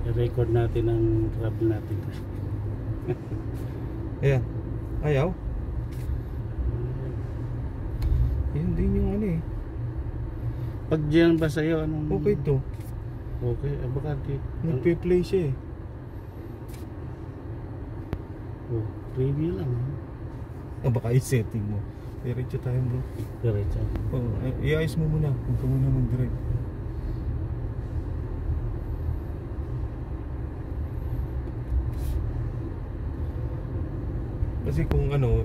I-record natin ang travel natin. Ayan. Ayaw? Yun din yung ano eh. Pag diyan ba sa'yo, anong... Okay to. Okay, baka di... Nagpe-play siya eh. Oh, preview lang. Baka i-setting mo. Diretso tayo bro. Diretso. I-ayos mo muna. Huwag ka muna mag-drive. Kasi kung ano,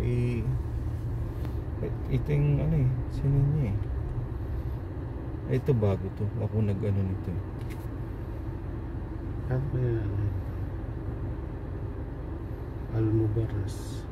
ito yung ano eh, sino niya eh. Ito bago to, ako nag-ano nito eh. Ano ba yan? Almubaras.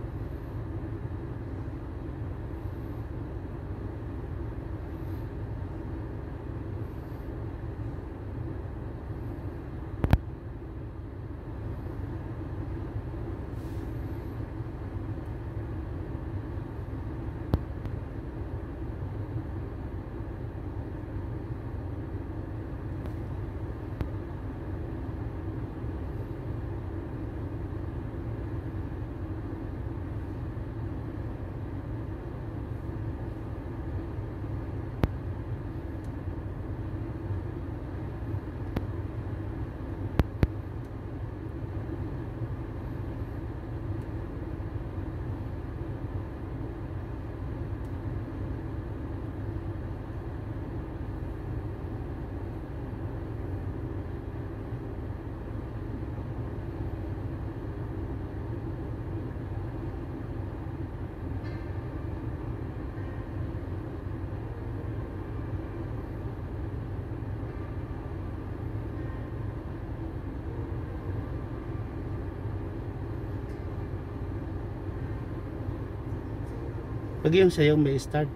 Pag yung sa'yo may start.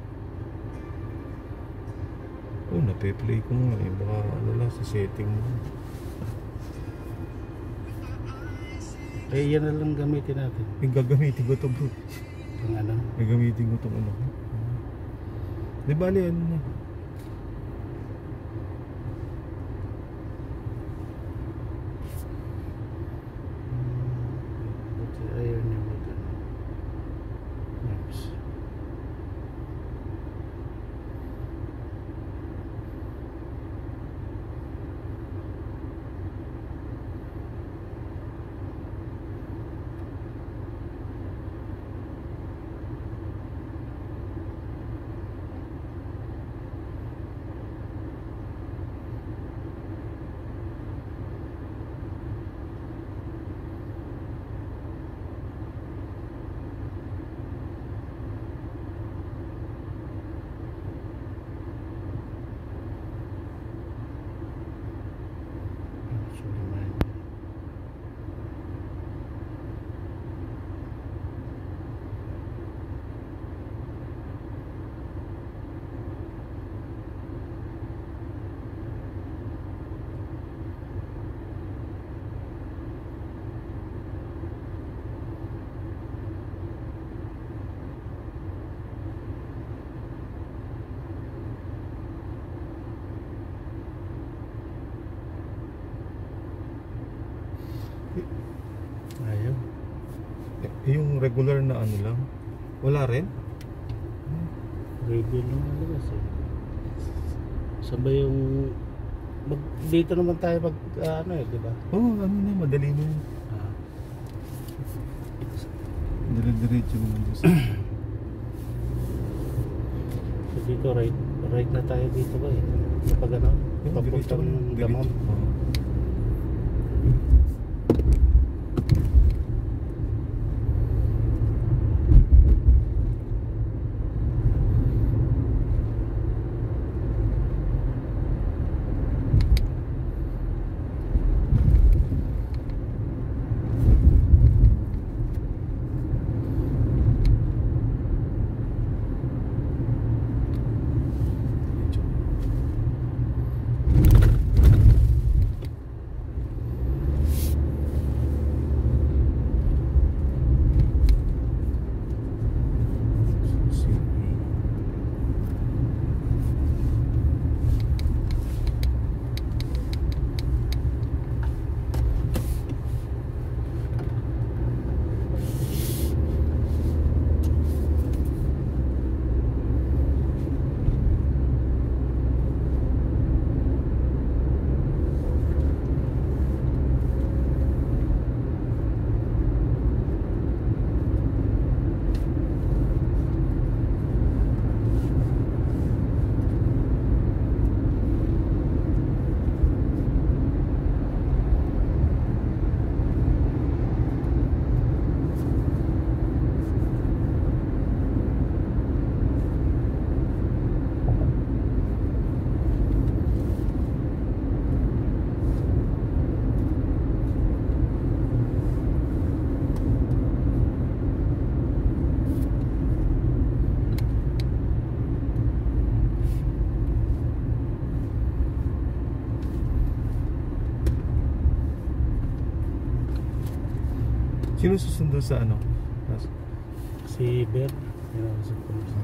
Oh, nape-play ko nga eh. Baka ano lang sa setting mo. Eh, yan na lang gamitin natin. Yung gagamitin ko to bro. Ang ano? Gagamitin ko tong ano. Di ba ano na? Ayaw niya mag maps. Ayaw. Yung regular na ano lang. Wala rin? Review lang ano kasi. Sabay yung dito naman tayo pag ano eh, di ba? Oo, ano na, madali na yun. Dire-diretso mo lang gusto. So dito right na tayo dito ba eh. Kapag ano, papuntang Damam. Sino susundo sa ano? Si Ber. Yan ang sa pulis.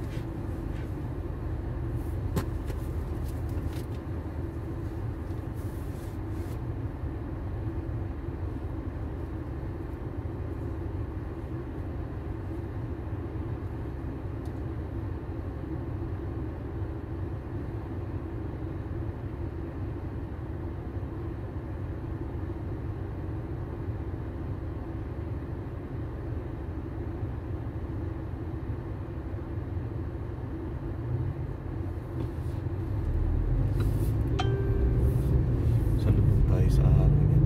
Salubong tayo sa araw niya.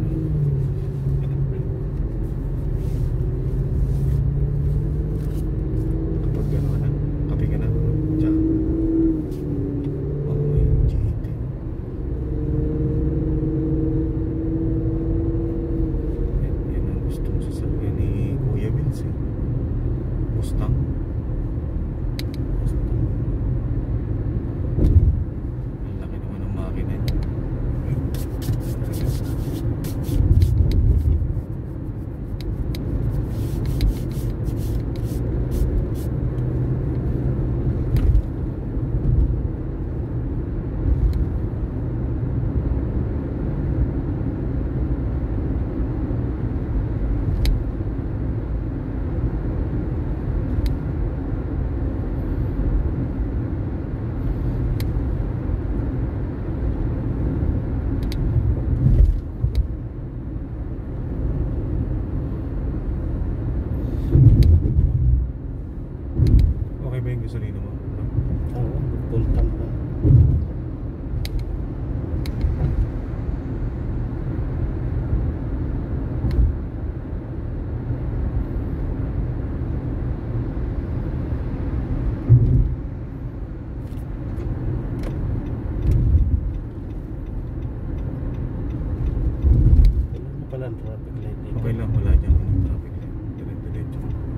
Kapag gano'n na, kape ka na. Diyan. Okay, GT. Yan ang gustong sasakyan ni Kuya Vince eh. Mustang. Ang laki naman ng makina niya. Okay ba yung gasolina mo? Oo, full tank na. Wala na pala ang traffic light dito. Okay lang, wala dyan ng traffic light. Diretso.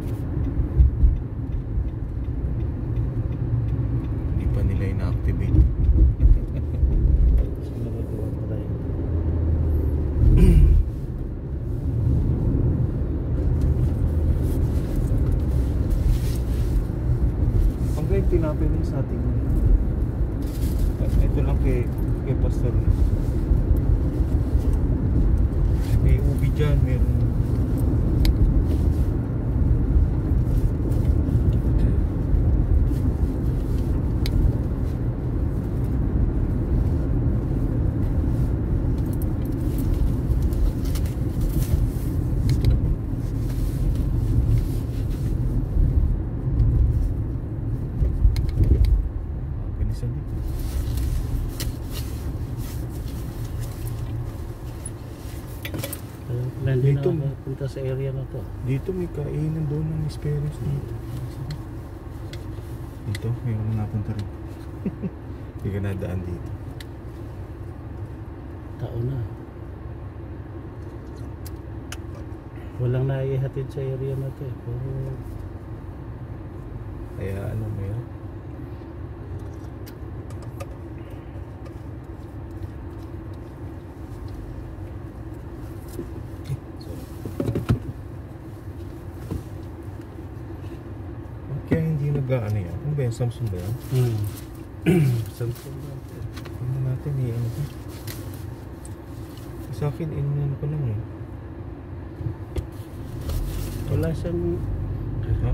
Hindi pa nila ina-activate. Sumunod ko pa tayo. Ang guide tinapin din sa ating ito lang kay Pastor. May ubi dyan, meron. Bilisan dito. Hindi Dito. na punta sa area na to. Dito may kainan doon ng experience dito. Dito, mayroon na napunta rin. Hindi ka nadaan dito. Tao na. Walang naihatid sa area na to eh. Pero Kaya ano mo yan? Kaya hindi nag-ano yan? Ano ba yan? Samsung ba yan? Samsung na. Ano natin eh? Ano ba? Sa akin, inunan ko lang eh. Wala siyang Ha?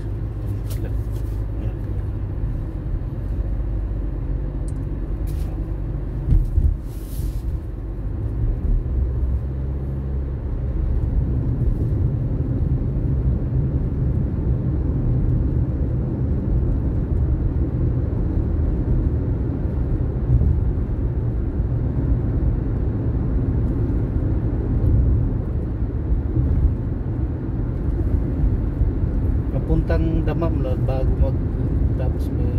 Papuntang Damam na bago mag tapos may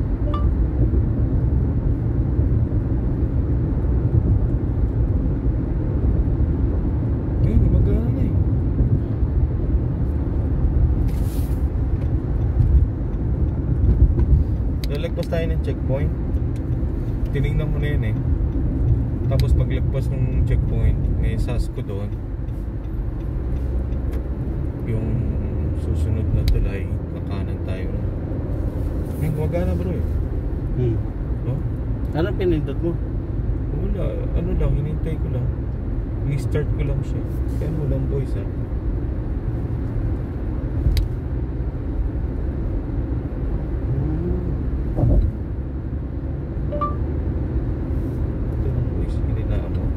Ayun, gumagana na eh. Lalagpas tayo ng checkpoint. Tinignan mo na yun eh. Tapos paglagpas ng checkpoint, may Sasko doon. Yung susunod na tulay, kakanan tayo. Ngayon, gumagana bro eh. No? Ano pinindot mo? Wala, ano lang, hinintay ko lang. Ni-start ko lang siya. Kaya walang voice ha. Ito ang voice, hininaan mo.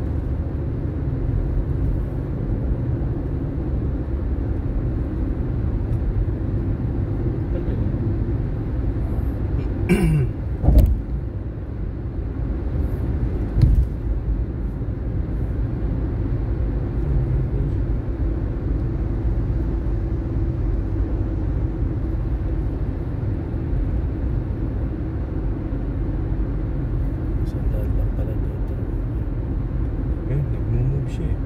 Sandal lang pala dito. Ayun, nag-move siya eh.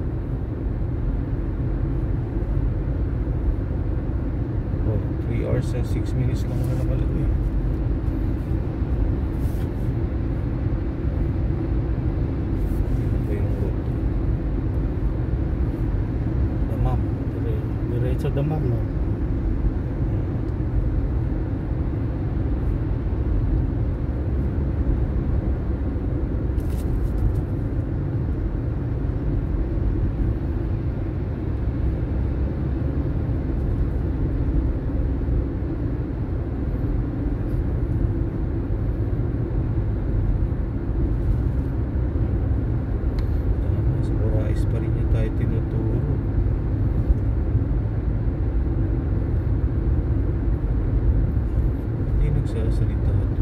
Oh, 3 hours and 6 minutes lang na nakalagay. Ano ba yung road? Damam. Diretso damam, no? Tama, sa Moraes pa rin niya tayo tinuturo. Hindi nagsasalita ito.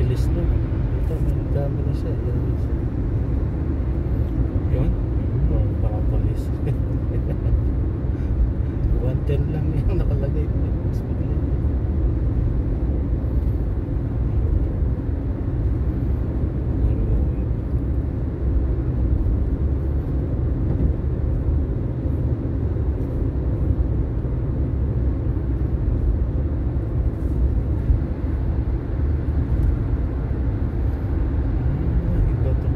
Bilis na. Ito, may dami na siya. Yan yun siya. Yun? Oh, baka polis. 110 lang yung nakalagay. Speed limit. Iba to.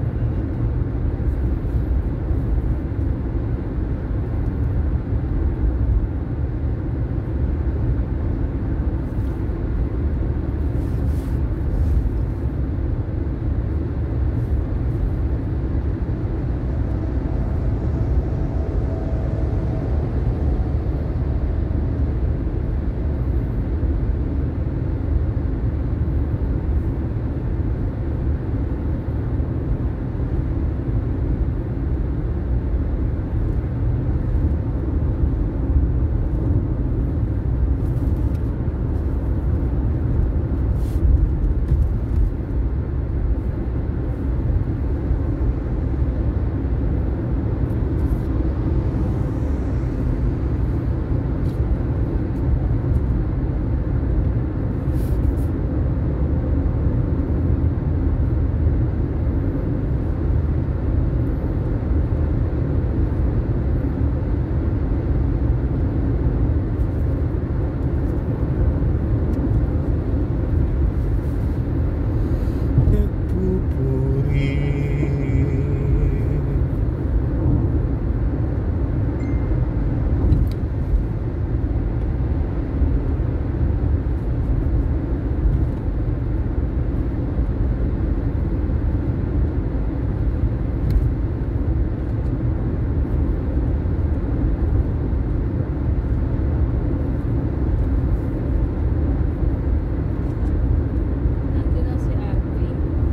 Nandun na si Alvin.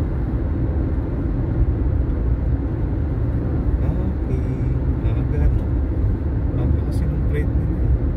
Okay. Aga, no? Aga kasi nung trade nila.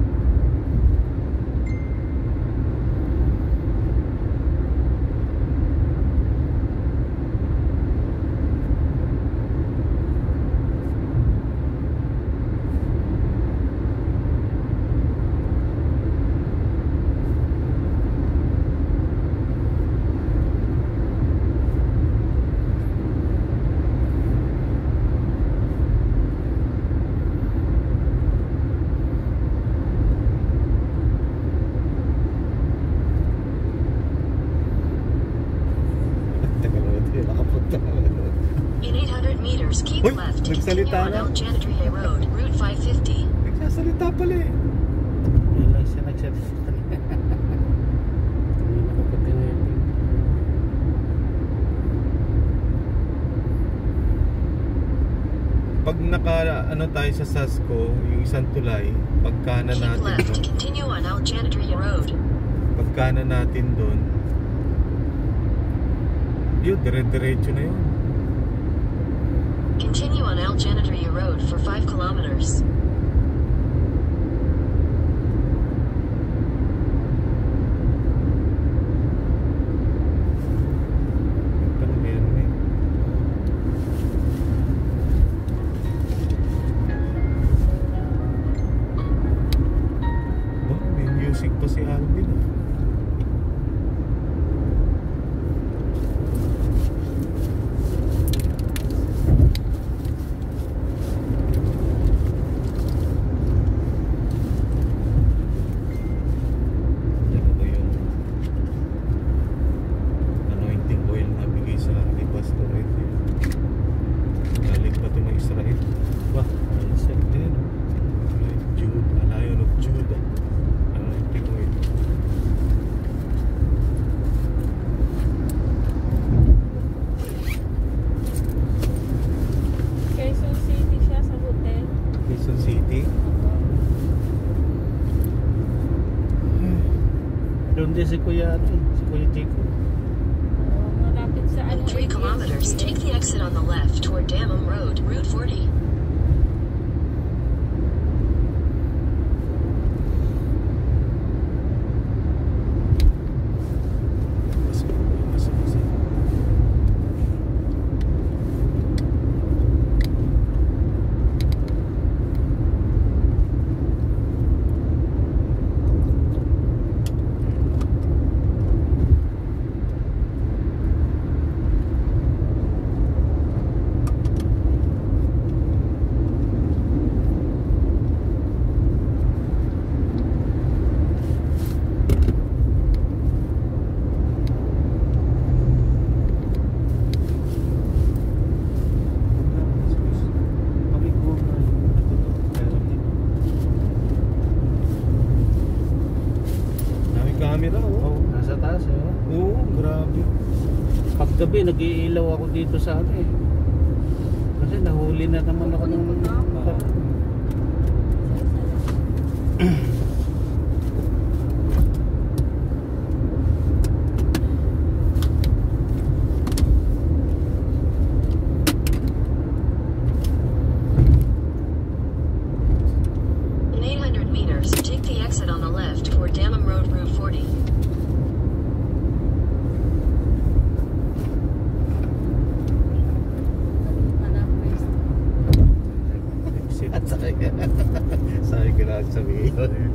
Teka lang, hindi nakapunta na ano. In 800 meters, keep Uy, left. nagsalita Continue on na. Alexandria Road, Route 550. Nagsasalita pala eh. Yun lang siya nagsalita kanina. Kanina kapag tinayang. Pag naka ano tayo sa Sasco, yung isang tulay, pagkanan Keep natin left. doon. Continue on Alexandria Road. Pagkanan natin doon. Yun, dire-diretso na yun. Continue on Alexandria Road for 5 kilometers. Pala meron eh. Ba, may music pa si Alvin ah. Yan ba yung anointing oil na bigay sa ni Pastor Ed? Galing pa ito ng Israel. Wah, ayun siya. Ayan o. Jude, Lion of Judah. Anointing oil. Quezon City siya sa hotel. Quezon City. Doon din si Kuya, ano, si Kuya Chico. Malapit sa In 3 kilometers, take the exit on the left toward Damham Road, Route 40. Pasok, pasok, pasok. Oo, grabe. Paggabi, nag-iilaw ako dito sa ano eh. Kasi nahuli na naman ako ng In 800 meters, take the exit on the left toward Damham Road, Route 40. at sakay ka. Sabi ko na sabihin.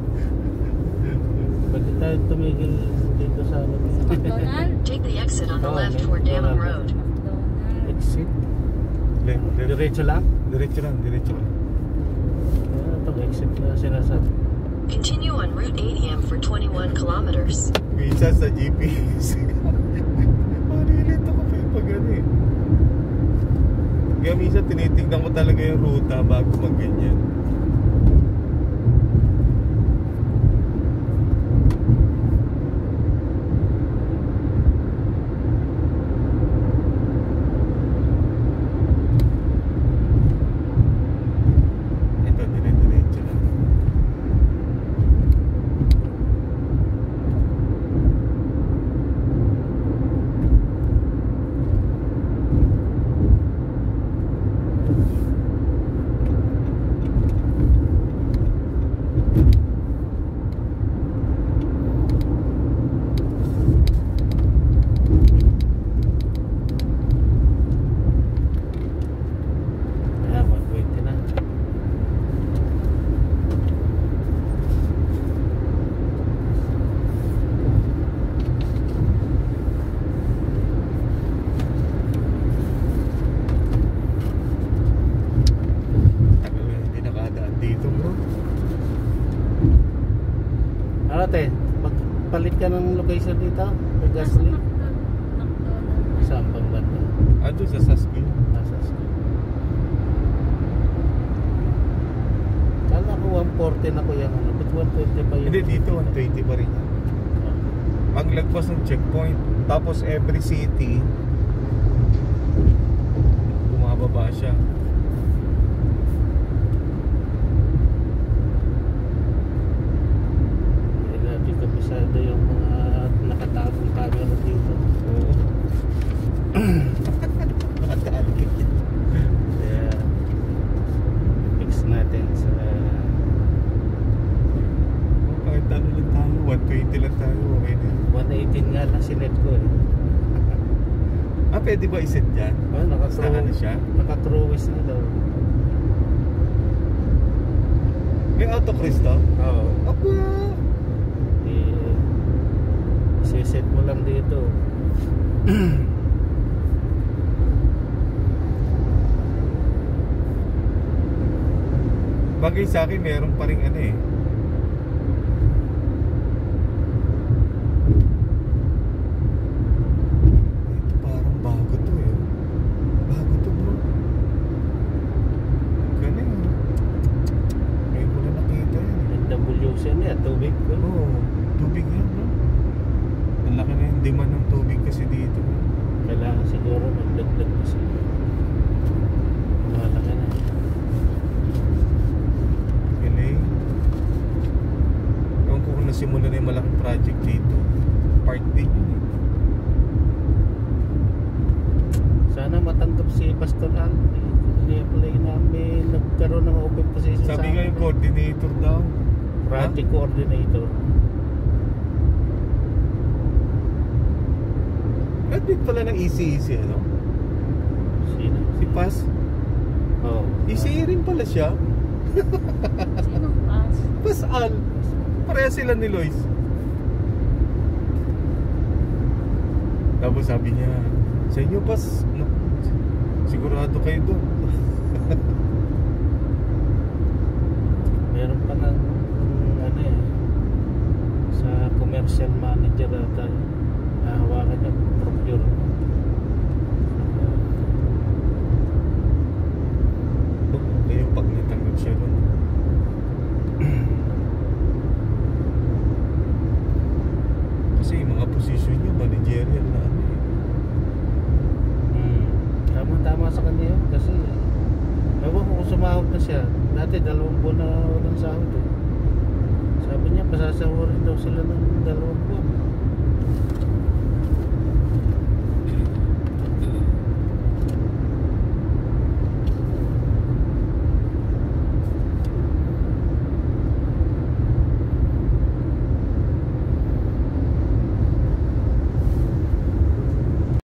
Pwede tayo tumigil dito sa ano. McDonald? Take the exit on the Oh, left okay. toward Damham Road. McDonald. Exit. Diretso lang? Diretso lang, diretso lang. Itong exit na sinasabi. Continue on Route 80M for 21 kilometers. Minsan sa GPS. Malilito ko pa yung pag ano eh. Kaya minsan tinitignan ko talaga yung ruta bago mag-ganyan. Ito, dire-diretso lang. Ayan, 120 na. Tagal na hindi nakadaan dito, bro. Ano te, pagpalit ka ng location dito, may gasoline. McDonald. Saan bang banda? Ando sa Saskil. Nasa school. Kala ko 140 na ko yung ano, but 120 pa yun. Hindi, dito 120 pa rin. Paglagpas ng checkpoint, tapos every city, bumababa siya. Hindi natin kabisado yung mga nakatagong camera dito. Oo. Nakatarget. Kaya fix natin sa Kahit ano lang tayo, 120 lang tayo, okay na. 118 nga lang sinet ko eh. Ah, pwede ba iset dyan? Oh, Sa ano siya? Naka-cruise na daw. May auto cruise to? Oo. Aba! Isiset mo lang dito. Bagay sa akin, meron pa rin ano eh. Ito parang bago to eh. Bago to, bro. Galing ah. Ngayon ko na nakita yan eh. NWC na tubig ko. Oo, tubig yan, bro. Ang laki na yung demand ng tubig kasi dito, bro. Kailangan siguro magdagdag pa siya. Malaki na. Galing. Ewan ko kung nasimula na yung malaking project dito. Part din yun eh. Sana matanggap si Pastor Al. I-apply namin. Nagkaroon ng open position Sabi nga yung coordinator daw. project coordinator. Admit pala ng easy ano? Sino? Si Paz. Oh. Easy rin pala siya. Sinong pass? Paz Al. Pareha sila ni Lois. Tapos sabi niya, sa inyo Paz, sigurado kayo doon. Meron pa ng ano eh, sa commercial manager ata. Hawakan niya procurement. Ngayon pag natanggap siya doon. Kasi yung mga posisyon niya, manager siya. Dati 2 buwan na walang sahod eh. Sabi niya pasasahurin daw sila ng 2 buwan.